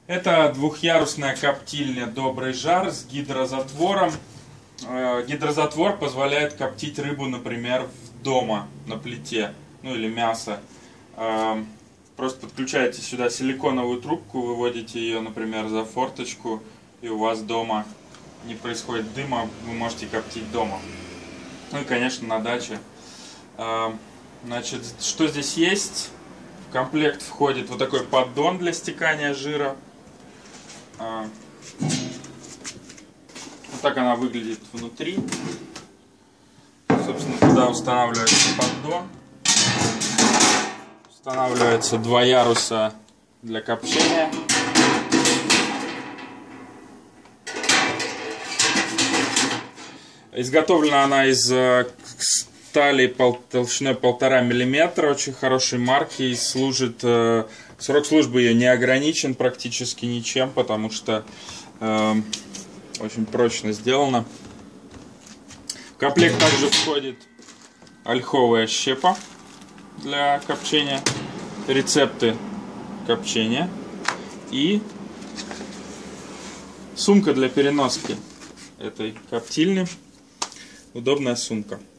Это двухъярусная коптильня «Добрый жар» с гидрозатвором. Гидрозатвор позволяет коптить рыбу, например, дома на плите, ну или мясо. Просто подключаете сюда силиконовую трубку, выводите ее, например, за форточку, и у вас дома не происходит дыма, вы можете коптить дома. Ну и, конечно, на даче. Значит, что здесь есть? В комплект входит вот такой поддон для стекания жира. Вот так она выглядит внутри. Собственно, туда устанавливается поддон. Устанавливается два яруса для копчения. Изготовлена она из стали толщиной 1,5 мм, очень хорошей марки, и служит, срок службы ее не ограничен практически ничем, потому что очень прочно сделано. В комплект также входит ольховая щепа для копчения, рецепты копчения и сумка для переноски этой коптильни. Удобная сумка.